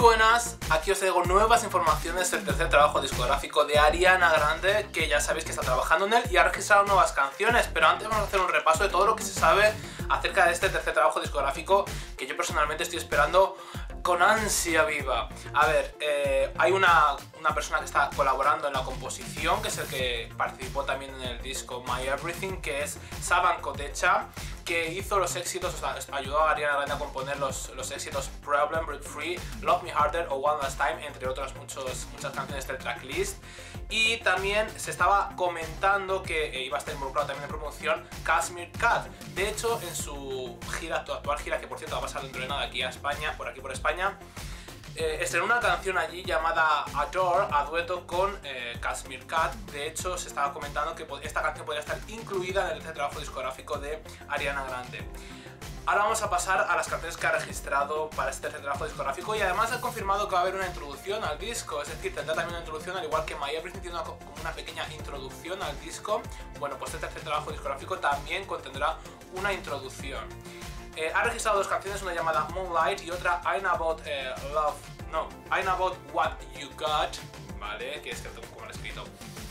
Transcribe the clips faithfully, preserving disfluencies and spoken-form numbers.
buenas, aquí os traigo nuevas informaciones del tercer trabajo discográfico de Ariana Grande, que ya sabéis que está trabajando en él y ha registrado nuevas canciones, pero antes vamos a hacer un repaso de todo lo que se sabe acerca de este tercer trabajo discográfico que yo personalmente estoy esperando con ansia viva. A ver, eh, hay una, una persona que está colaborando en la composición, que es el que participó también en el disco My Everything, que es Savan Kotecha, que hizo los éxitos, o sea, ayudó a Ariana Grande a componer los, los éxitos Problem, Break Free, Love Me Harder o One Last Time, entre otras muchos, muchas canciones del tracklist. Y también se estaba comentando que eh, iba a estar involucrado también en promoción Kashmir Cat. De hecho, en su gira, actual gira, que por cierto va a pasar dentro de nada aquí a España, por aquí por España, Eh, estrenó una canción allí llamada Adore, a dueto con eh, Kashmir Cat. De hecho, se estaba comentando que esta canción podría estar incluida en el tercer trabajo discográfico de Ariana Grande. Ahora vamos a pasar a las canciones que ha registrado para este tercer trabajo discográfico, y además ha confirmado que va a haber una introducción al disco, es decir, tendrá también una introducción, al igual que My Everything tiene una, como una pequeña introducción al disco. Bueno, pues este tercer trabajo discográfico también contendrá una introducción. Eh, ha registrado dos canciones, una llamada Moonlight y otra I'm About eh, Love, no, I'm About What You Got, ¿vale? Que es como lo he escrito.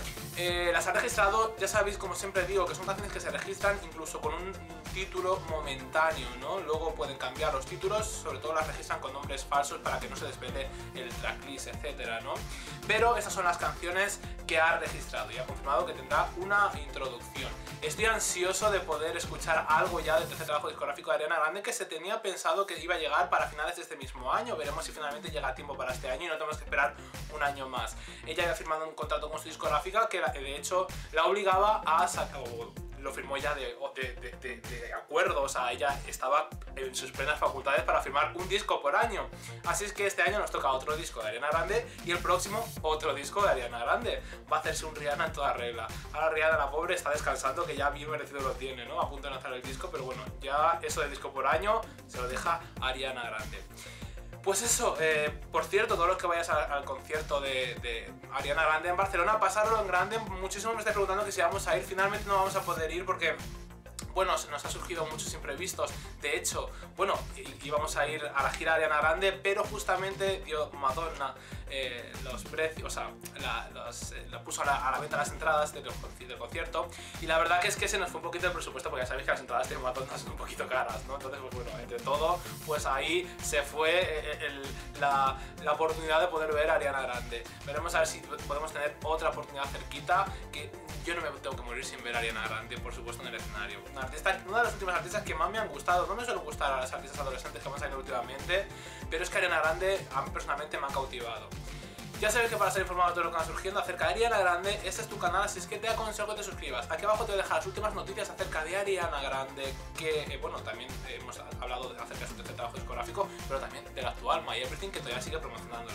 Eh, las ha registrado, ya sabéis, como siempre digo, que son canciones que se registran incluso con un título momentáneo, ¿no? Luego pueden cambiar los títulos, sobre todo las registran con nombres falsos para que no se desvele el tracklist, etcétera, ¿no? Pero esas son las canciones que ha registrado y ha confirmado que tendrá una introducción. Estoy ansioso de poder escuchar algo ya del tercer trabajo discográfico de Ariana Grande, que se tenía pensado que iba a llegar para finales de este mismo año. Veremos si finalmente llega a tiempo para este año y no tenemos que esperar un año más. Ella había firmado un contrato con su discográfica que de hecho la obligaba a sacar, o lo firmó ya de, de, de, de, de acuerdo, o sea, ella estaba en sus plenas facultades para firmar un disco por año. Así es que este año nos toca otro disco de Ariana Grande y el próximo otro disco de Ariana Grande. Va a hacerse un Rihanna en toda regla. Ahora Rihanna, la pobre, está descansando, que ya bien merecido lo tiene, ¿no? A punto de lanzar el disco, pero bueno, ya eso de disco por año se lo deja Ariana Grande. Pues eso, eh, por cierto, todos los que vayáis al, al concierto de, de Ariana Grande en Barcelona, pasarlo en grande. Muchísimo me estáis preguntando que si vamos a ir. Finalmente no vamos a poder ir porque, bueno, nos ha surgido muchos imprevistos. De hecho, bueno, íbamos a ir a la gira de Ariana Grande, pero justamente dio Madonna eh, los precios, o sea, la, los, eh, la puso a la, a la venta las entradas del, del concierto, y la verdad que es que se nos fue un poquito el presupuesto, porque ya sabéis que las entradas de Madonna son un poquito caras, ¿no? Entonces, pues bueno, entre todo, pues ahí se fue el, la, la oportunidad de poder ver a Ariana Grande. Veremos a ver si podemos tener otra oportunidad cerquita, que yo no me tengo que morir sin ver a Ariana Grande, por supuesto, en el escenario. Una, artista, una de las últimas artistas que más me han gustado. No me suelen gustar a las artistas adolescentes que van saliendo últimamente, pero es que Ariana Grande a mí personalmente me ha cautivado. Ya sabes que para ser informado de todo lo que va surgiendo acerca de Ariana Grande, este es tu canal, así es que te aconsejo que te suscribas. Aquí abajo te voy a dejar las últimas noticias acerca de Ariana Grande, que, eh, bueno, también eh, hemos hablado de, acerca de su tercer trabajo discográfico, pero también del actual My Everything, que todavía sigue promocionándolo.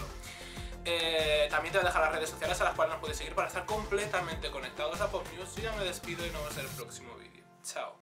Eh, también te voy a dejar las redes sociales a las cuales nos puedes seguir para estar completamente conectados a Pop News. Yo ya me despido y nos vemos en el próximo vídeo. Chao.